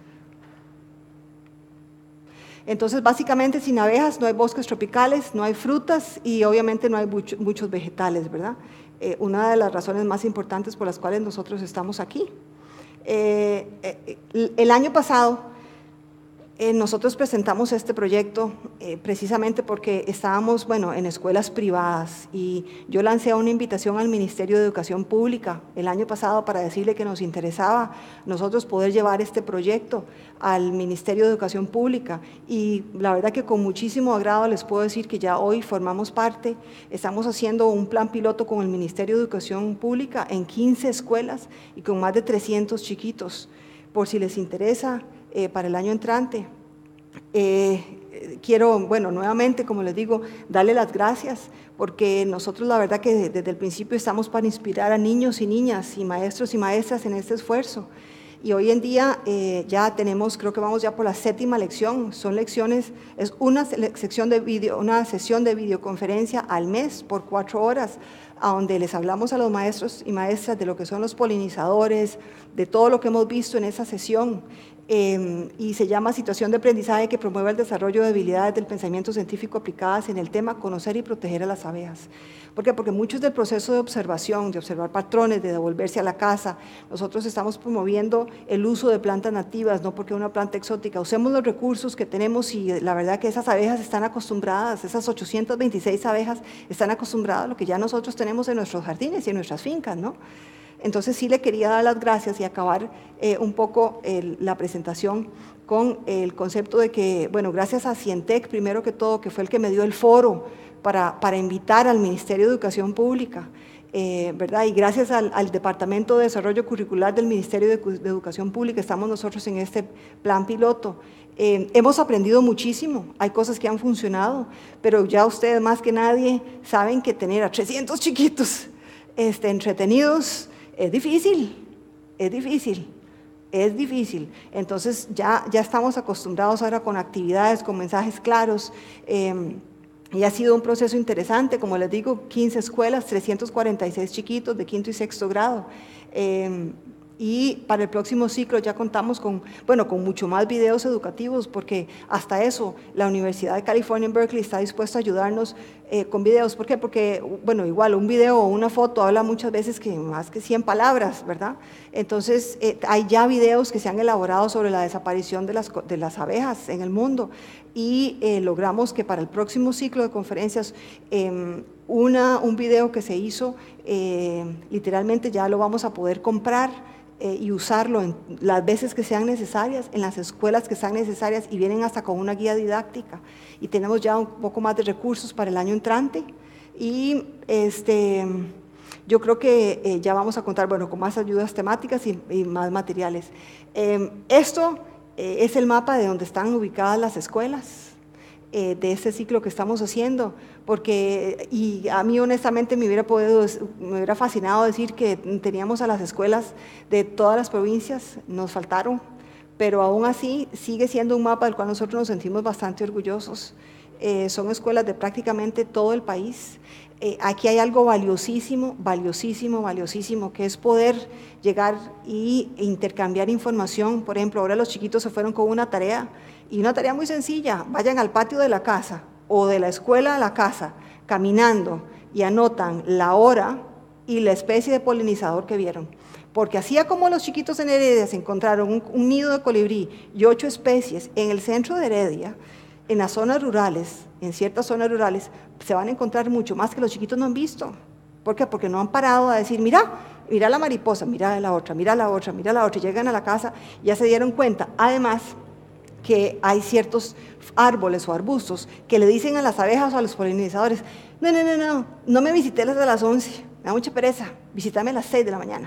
Entonces, básicamente, sin abejas no hay bosques tropicales, no hay frutas y obviamente no hay mucho, muchos vegetales, ¿verdad? Eh, una de las razones más importantes por las cuales nosotros estamos aquí. Eh, eh, el año pasado eh, nosotros presentamos este proyecto eh, precisamente porque estábamos, bueno, en escuelas privadas y yo lancé una invitación al Ministerio de Educación Pública el año pasado para decirle que nos interesaba nosotros poder llevar este proyecto al Ministerio de Educación Pública y la verdad que con muchísimo agrado les puedo decir que ya hoy formamos parte, estamos haciendo un plan piloto con el Ministerio de Educación Pública en quince escuelas y con más de trescientos chiquitos, por si les interesa. Eh, para el año entrante. Eh, quiero, bueno, nuevamente, como les digo, darle las gracias, porque nosotros la verdad que desde el principio estamos para inspirar a niños y niñas y maestros y maestras en este esfuerzo. Y hoy en día eh, ya tenemos, creo que vamos ya por la séptima lección, son lecciones, es una sección de video, una sesión de videoconferencia al mes por cuatro horas, a donde les hablamos a los maestros y maestras de lo que son los polinizadores, de todo lo que hemos visto en esa sesión. Eh, y se llama Situación de aprendizaje que promueve el desarrollo de habilidades del pensamiento científico aplicadas en el tema conocer y proteger a las abejas. ¿Por qué? Porque muchos del proceso de observación, de observar patrones, de devolverse a la casa, nosotros estamos promoviendo el uso de plantas nativas, no porque una planta exótica. Usemos los recursos que tenemos y la verdad que esas abejas están acostumbradas, esas ochocientas veintiséis abejas están acostumbradas a lo que ya nosotros tenemos en nuestros jardines y en nuestras fincas, ¿no? Entonces sí le quería dar las gracias y acabar eh, un poco el, la presentación con el concepto de que, bueno, gracias a Cientec, primero que todo, que fue el que me dio el foro para, para invitar al Ministerio de Educación Pública, eh, ¿verdad? Y gracias al, al Departamento de Desarrollo Curricular del Ministerio de, de Educación Pública, estamos nosotros en este plan piloto. Eh, hemos aprendido muchísimo, hay cosas que han funcionado, pero ya ustedes más que nadie saben que tener a trescientos chiquitos, este, entretenidos, es difícil, es difícil. Es difícil, entonces ya, ya estamos acostumbrados ahora con actividades, con mensajes claros, eh, y ha sido un proceso interesante, como les digo, quince escuelas, trescientos cuarenta y seis chiquitos de quinto y sexto grado, eh, y para el próximo ciclo ya contamos con, bueno, con mucho más videos educativos, porque hasta eso la Universidad de California en Berkeley está dispuesta a ayudarnos eh, con videos. ¿Por qué? Porque, bueno, igual un video o una foto habla muchas veces que más que cien palabras, ¿verdad? Entonces, eh, hay ya videos que se han elaborado sobre la desaparición de las, de las abejas en el mundo, y eh, logramos que para el próximo ciclo de conferencias, eh, una, un video que se hizo, eh, literalmente ya lo vamos a poder comprar, Eh, y usarlo en las veces que sean necesarias, en las escuelas que sean necesarias, y vienen hasta con una guía didáctica, y tenemos ya un poco más de recursos para el año entrante, y este, yo creo que eh, ya vamos a contar, bueno, con más ayudas temáticas y, y más materiales. Eh, esto eh, es el mapa de donde están ubicadas las escuelas eh, de este ciclo que estamos haciendo, porque, y a mí honestamente me hubiera, podido, me hubiera fascinado decir que teníamos a las escuelas de todas las provincias, nos faltaron, pero aún así sigue siendo un mapa del cual nosotros nos sentimos bastante orgullosos. Eh, son escuelas de prácticamente todo el país. Eh, aquí hay algo valiosísimo, valiosísimo, valiosísimo, que es poder llegar y, e intercambiar información. Por ejemplo, ahora los chiquitos se fueron con una tarea, y una tarea muy sencilla: vayan al patio de la casa o de la escuela a la casa, caminando, y anotan la hora y la especie de polinizador que vieron. Porque así como los chiquitos en Heredia se encontraron un, un nido de colibrí y ocho especies, en el centro de Heredia, en las zonas rurales, en ciertas zonas rurales, se van a encontrar mucho más que los chiquitos no han visto. ¿Por qué? Porque no han parado a decir, mira, mira la mariposa, mira la otra, mira la otra, mira la otra, y llegan a la casa y ya se dieron cuenta. Además, que hay ciertos árboles o arbustos que le dicen a las abejas o a los polinizadores, no, no, no, no, no me visité desde las once, me da mucha pereza, visítame a las seis de la mañana.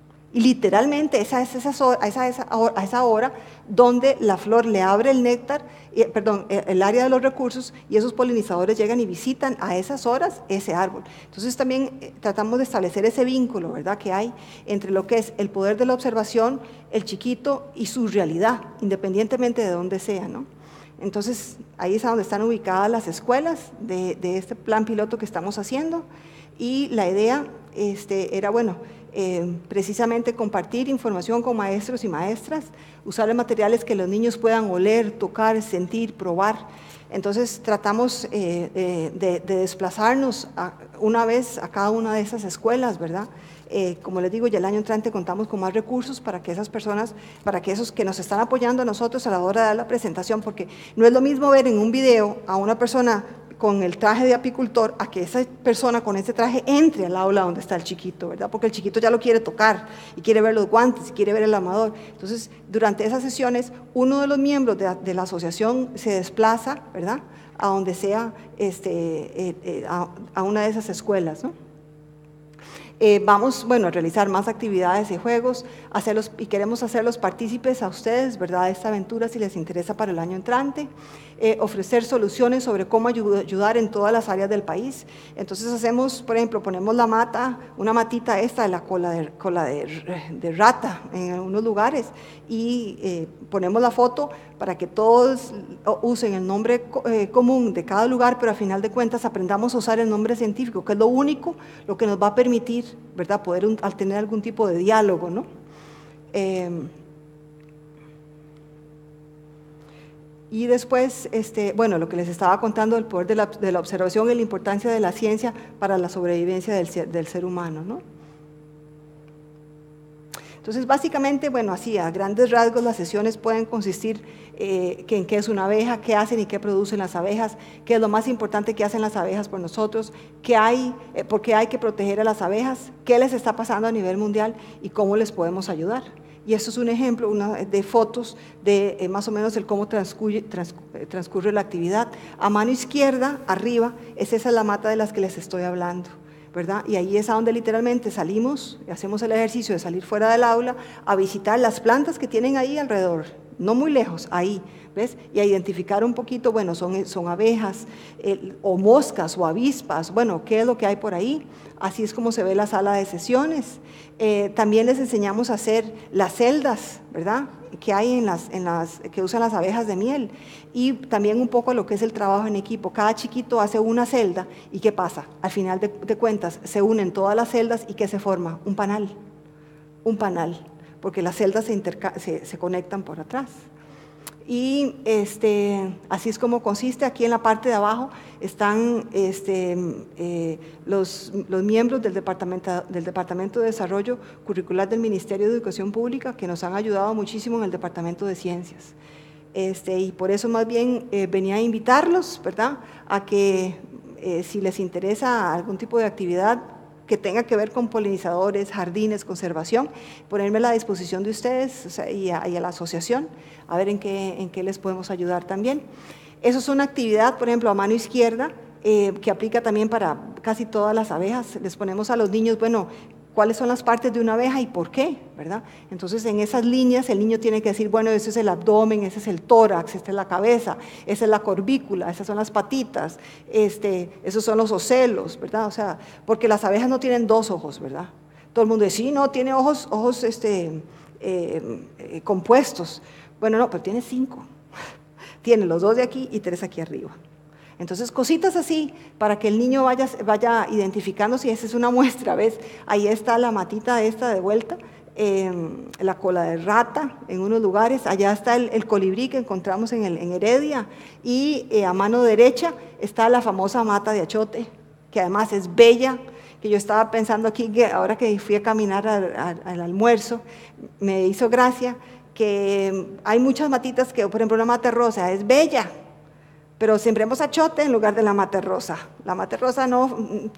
Y literalmente esa es esa, esa, esa, a esa hora donde la flor le abre el néctar, eh, perdón, el área de los recursos, y esos polinizadores llegan y visitan a esas horas ese árbol. Entonces también eh, tratamos de establecer ese vínculo, ¿verdad?, que hay entre lo que es el poder de la observación, el chiquito y su realidad, independientemente de dónde sea, ¿no? Entonces ahí es a donde están ubicadas las escuelas de, de este plan piloto que estamos haciendo, y la idea este, era, bueno, Eh, precisamente compartir información con maestros y maestras, usar materiales que los niños puedan oler, tocar, sentir, probar. Entonces tratamos eh, eh, de, de desplazarnos a, una vez a cada una de esas escuelas, ¿verdad? Eh, como les digo, ya el año entrante contamos con más recursos para que esas personas, para que esos que nos están apoyando a nosotros a la hora de dar la presentación, porque no es lo mismo ver en un video a una persona con el traje de apicultor a que esa persona con ese traje entre al aula donde está el chiquito, ¿verdad? Porque el chiquito ya lo quiere tocar y quiere ver los guantes y quiere ver el amador. Entonces, durante esas sesiones, uno de los miembros de, de la asociación se desplaza, ¿verdad?, a donde sea, este, eh, eh, a, a una de esas escuelas, ¿no? Eh, vamos, bueno, a realizar más actividades y juegos, hacerlos, y queremos hacerlos partícipes a ustedes, ¿verdad?, de esta aventura, si les interesa para el año entrante. Eh, ofrecer soluciones sobre cómo ayudar en todas las áreas del país. Entonces hacemos, por ejemplo, ponemos la mata, una matita esta de la cola de, cola de, de rata en algunos lugares, y eh, ponemos la foto para que todos usen el nombre eh, común de cada lugar, pero a final de cuentas aprendamos a usar el nombre científico, que es lo único lo que nos va a permitir, ¿verdad?, poder un, al tener algún tipo de diálogo, ¿no? Eh, Y después, este, bueno, lo que les estaba contando del poder de la, de la observación y la importancia de la ciencia para la sobrevivencia del ser, del ser humano, ¿no? Entonces, básicamente, bueno, así, a grandes rasgos, las sesiones pueden consistir eh, que en qué es una abeja, qué hacen y qué producen las abejas, qué es lo más importante que hacen las abejas por nosotros, qué hay, eh, por qué hay que proteger a las abejas, qué les está pasando a nivel mundial y cómo les podemos ayudar. Y esto es un ejemplo una, de fotos de eh, más o menos el cómo transcurre, trans, transcurre la actividad. A mano izquierda, arriba, es esa la mata de las que les estoy hablando, ¿verdad? Y ahí es a donde literalmente salimos, hacemos el ejercicio de salir fuera del aula a visitar las plantas que tienen ahí alrededor, no muy lejos, ahí, ¿ves? Y a identificar un poquito, bueno, son, son abejas eh, o moscas o avispas, bueno, ¿qué es lo que hay por ahí? Así es como se ve la sala de sesiones. Eh, también les enseñamos a hacer las celdas, ¿verdad?, que hay en las, en las, que usan las abejas de miel, y también un poco lo que es el trabajo en equipo. Cada chiquito hace una celda, y ¿qué pasa? Al final de, de cuentas, se unen todas las celdas, y ¿qué se forma? Un panal, un panal, porque las celdas se, se, se conectan por atrás. Y este, así es como consiste. Aquí en la parte de abajo están este, eh, los, los miembros del departamento, del Departamento de Desarrollo Curricular del Ministerio de Educación Pública, que nos han ayudado muchísimo en el Departamento de Ciencias. Este, y por eso más bien eh, venía a invitarlos, ¿verdad?, a que eh, si les interesa algún tipo de actividad que tenga que ver con polinizadores, jardines, conservación, ponerme a la disposición de ustedes, o sea, y, a, y a la asociación, a ver en qué, en qué les podemos ayudar también. Eso es una actividad, por ejemplo, a mano izquierda, eh, que aplica también para casi todas las abejas. Les ponemos a los niños, bueno, cuáles son las partes de una abeja y por qué, ¿verdad? Entonces, en esas líneas el niño tiene que decir, bueno, ese es el abdomen, ese es el tórax, esta es la cabeza, esa es la corbícula, esas son las patitas, este, esos son los ocelos, ¿verdad? O sea, porque las abejas no tienen dos ojos, ¿verdad? Todo el mundo dice, sí, no, tiene ojos, ojos este, eh, eh, compuestos. Bueno, no, pero tiene cinco. Tiene los dos de aquí y tres aquí arriba. Entonces, cositas así, para que el niño vaya, vaya identificando si esa es una muestra, ¿ves? Ahí está la matita esta de vuelta, eh, la cola de rata en unos lugares, allá está el, el colibrí que encontramos en, el, en Heredia, y eh, a mano derecha está la famosa mata de achote, que además es bella, que yo estaba pensando aquí, que ahora que fui a caminar al, al, al almuerzo, me hizo gracia que hay muchas matitas que, por ejemplo, una mata rosa es bella, pero sembremos achote en lugar de la mata rosa. La mata rosa no,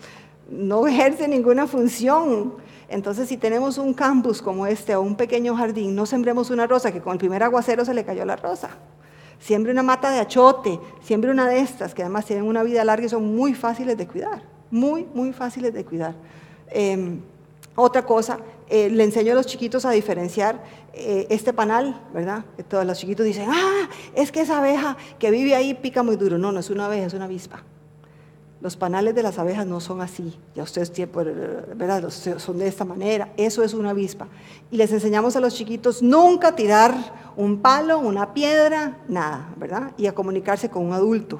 no ejerce ninguna función. Entonces, si tenemos un campus como este o un pequeño jardín, no sembremos una rosa que con el primer aguacero se le cayó la rosa. Siembre una mata de achote, siembre una de estas, que además tienen una vida larga y son muy fáciles de cuidar, muy, muy fáciles de cuidar. Eh, otra cosa, eh, le enseño a los chiquitos a diferenciar eh, este panal, ¿verdad? Que todos los chiquitos dicen, ah, es que esa abeja que vive ahí pica muy duro. No, no es una abeja, es una avispa. Los panales de las abejas no son así, ya ustedes tienen, ¿verdad? Son de esta manera, eso es una avispa. Y les enseñamos a los chiquitos nunca tirar un palo, una piedra, nada, ¿verdad? Y a comunicarse con un adulto.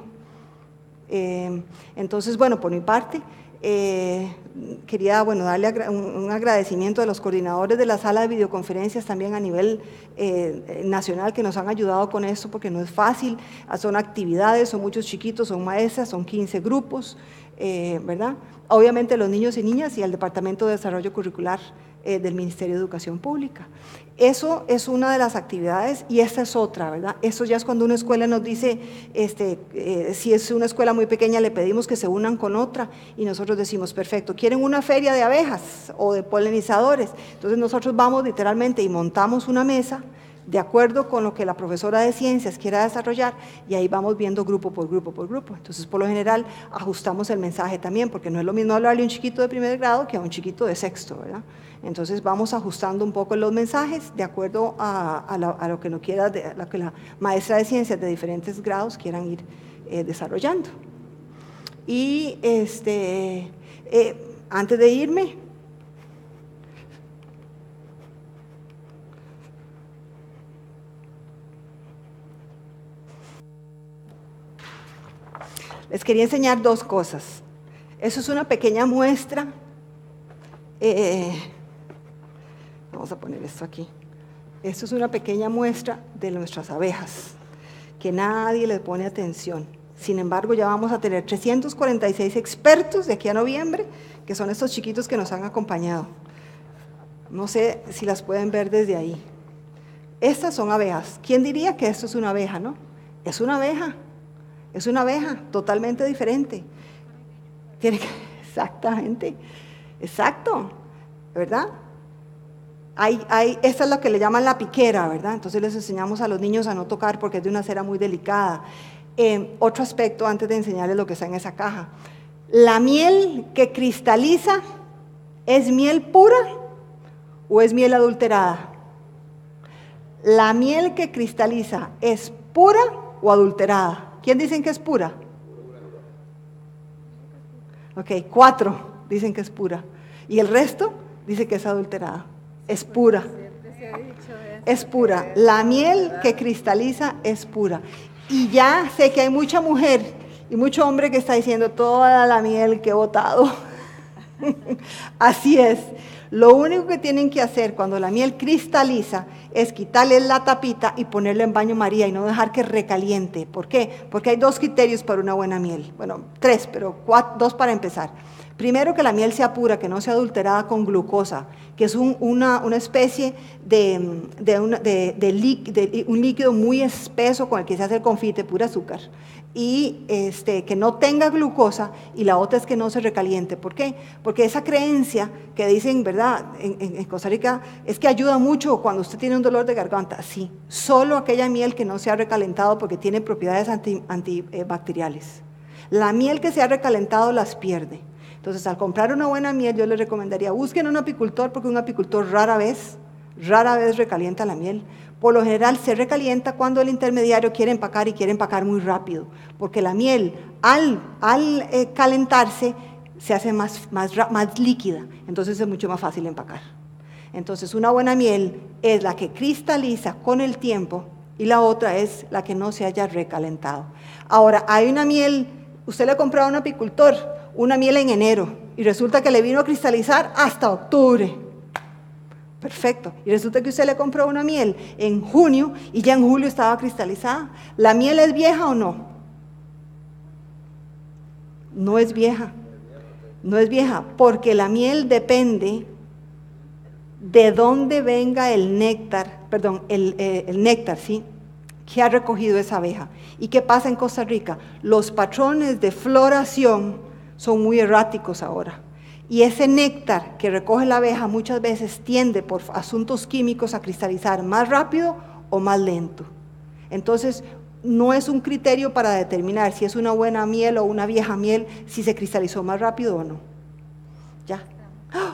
Eh, entonces, bueno, por mi parte, Eh, quería bueno, darle agra un, un agradecimiento a los coordinadores de la sala de videoconferencias también a nivel eh, nacional que nos han ayudado con esto, porque no es fácil, son actividades, son muchos chiquitos, son maestras, son quince grupos, eh, ¿verdad? Obviamente los niños y niñas y el Departamento de Desarrollo Curricular eh, del Ministerio de Educación Pública. Eso es una de las actividades y esta es otra, ¿verdad? Eso ya es cuando una escuela nos dice, este, eh, si es una escuela muy pequeña, le pedimos que se unan con otra y nosotros decimos, perfecto, ¿quieren una feria de abejas o de polinizadores? Entonces nosotros vamos literalmente y montamos una mesa de acuerdo con lo que la profesora de ciencias quiera desarrollar y ahí vamos viendo grupo por grupo por grupo. Entonces, por lo general, ajustamos el mensaje también, porque no es lo mismo hablarle a un chiquito de primer grado que a un chiquito de sexto, ¿verdad? Entonces, vamos ajustando un poco los mensajes de acuerdo a, a, la, a lo que no quiera, de, a lo que la maestra de ciencias de diferentes grados quieran ir eh, desarrollando. Y este, eh, antes de irme, les quería enseñar dos cosas. Eso es una pequeña muestra. Eh, vamos a poner esto aquí. Esto es una pequeña muestra de nuestras abejas, que nadie le pone atención. Sin embargo, ya vamos a tener trescientos cuarenta y seis expertos de aquí a noviembre, que son estos chiquitos que nos han acompañado. No sé si las pueden ver desde ahí. Estas son abejas. ¿Quién diría que esto es una abeja, no? Es una abeja. Es una abeja totalmente diferente. Tiene que, exactamente, exacto, ¿verdad? Hay, hay, esta es lo que le llaman la piquera, ¿verdad? Entonces les enseñamos a los niños a no tocar porque es de una cera muy delicada. Eh, otro aspecto antes de enseñarles lo que está en esa caja. ¿La miel que cristaliza es miel pura o es miel adulterada? ¿La miel que cristaliza es pura o adulterada? ¿Quién dicen que es pura? Ok, cuatro dicen que es pura. ¿Y el resto? Dice que es adulterada. Es pura. Es pura. La miel que cristaliza es pura. Y ya sé que hay mucha mujer y mucho hombre que está diciendo toda la miel que he botado. Así es. Lo único que tienen que hacer cuando la miel cristaliza es quitarle la tapita y ponerla en baño María y no dejar que recaliente. ¿Por qué? Porque hay dos criterios para una buena miel. Bueno, tres, pero cuatro, dos para empezar. Primero, que la miel sea pura, que no sea adulterada con glucosa, que es un, una, una especie de, de, una, de, de, de un líquido muy espeso con el que se hace el confite, pura azúcar. Y este, que no tenga glucosa, y la otra es que no se recaliente. ¿Por qué? Porque esa creencia que dicen, ¿verdad?, en, en, en Costa Rica, es que ayuda mucho cuando usted tiene un dolor de garganta. Sí, solo aquella miel que no se ha recalentado porque tiene propiedades anti, antibacteriales. La miel que se ha recalentado las pierde. Entonces, al comprar una buena miel, yo les recomendaría, busquen un apicultor, porque un apicultor rara vez, rara vez recalienta la miel. Por lo general se recalienta cuando el intermediario quiere empacar y quiere empacar muy rápido, porque la miel al, al eh, calentarse se hace más, más, más líquida, entonces es mucho más fácil empacar. Entonces una buena miel es la que cristaliza con el tiempo y la otra es la que no se haya recalentado. Ahora, hay una miel, usted le ha comprado a un apicultor una miel en enero y resulta que le vino a cristalizar hasta octubre. Perfecto. Y resulta que usted le compró una miel en junio y ya en julio estaba cristalizada. ¿La miel es vieja o no? No es vieja. No es vieja, porque la miel depende de dónde venga el néctar, perdón, el, eh, el néctar, ¿sí?, que ha recogido esa abeja. ¿Y qué pasa en Costa Rica? Los patrones de floración son muy erráticos ahora. Y ese néctar que recoge la abeja muchas veces tiende por asuntos químicos a cristalizar más rápido o más lento. Entonces, no es un criterio para determinar si es una buena miel o una vieja miel, si se cristalizó más rápido o no. ¿Ya? ¡Ah!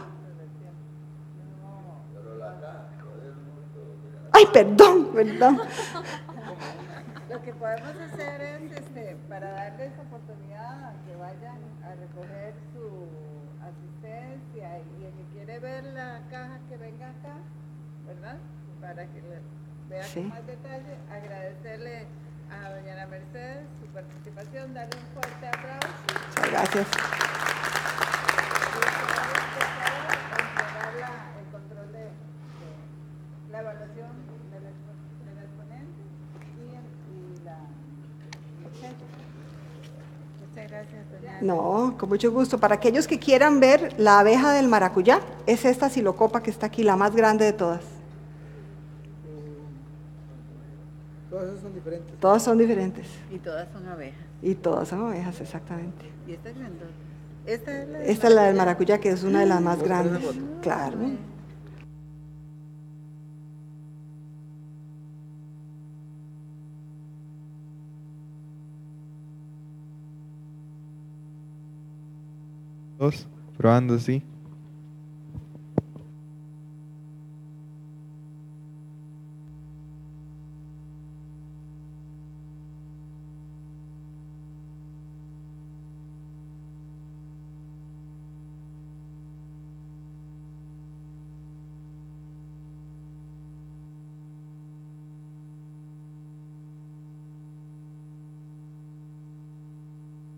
¡Ay, perdón, perdón! Lo que podemos hacer es, este, para darles oportunidad a que vayan a recoger su asistencia y el que quiere ver la caja que venga acá, ¿verdad?, para que le vea sí. con más detalle, agradecerle a doña Ana Mercedes su participación, darle un fuerte aplauso. Muchas gracias. La, el control de, de la evaluación de las, de las ponentes y, y la muchas gracias, doña. No, con mucho gusto. Para aquellos que quieran ver la abeja del maracuyá, es esta Silocopa que está aquí, la más grande de todas. Todas son diferentes. Todas son diferentes. Y todas son abejas. Y todas son abejas, exactamente. ¿Y esta es grandota? Esta es la del Esta es la del maracuyá, que es una de las más grandes. Claro. Dos, probando, sí.